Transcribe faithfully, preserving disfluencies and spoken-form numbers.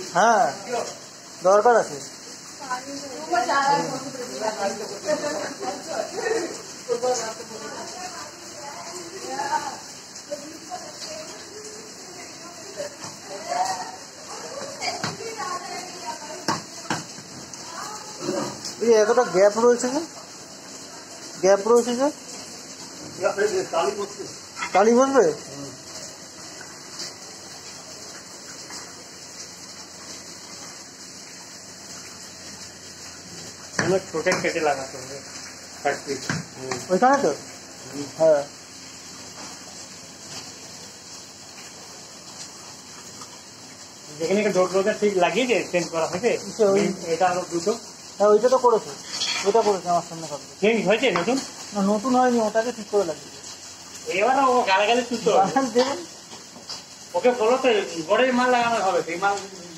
হ্যাঁ দরকার আছে। এই এতটা গ্যাপ রয়েছে যে গ্যাপ রয়েছে যে কালি বসবে। छोटे केटे लगाते होंगे ওইখানে তো। হ্যাঁ যেখানে ডোর ডোরটা ঠিক লাগিয়েছে চেঞ্জ করা হয়েছে এটা আরো দুটো। হ্যাঁ ওইটা তো করেছে, ওইটা করেছে আমার সামনে ভাবছে। চেঞ্জ হয়েছে নতুন? না নতুন হয়নি, ওটাকে ঠিক করে লাগিয়েছে। এবার ও গালাগালি তুলতে হবে, ওকে বলো তো বড়ই মাল লাগানো হবে, সেই মাল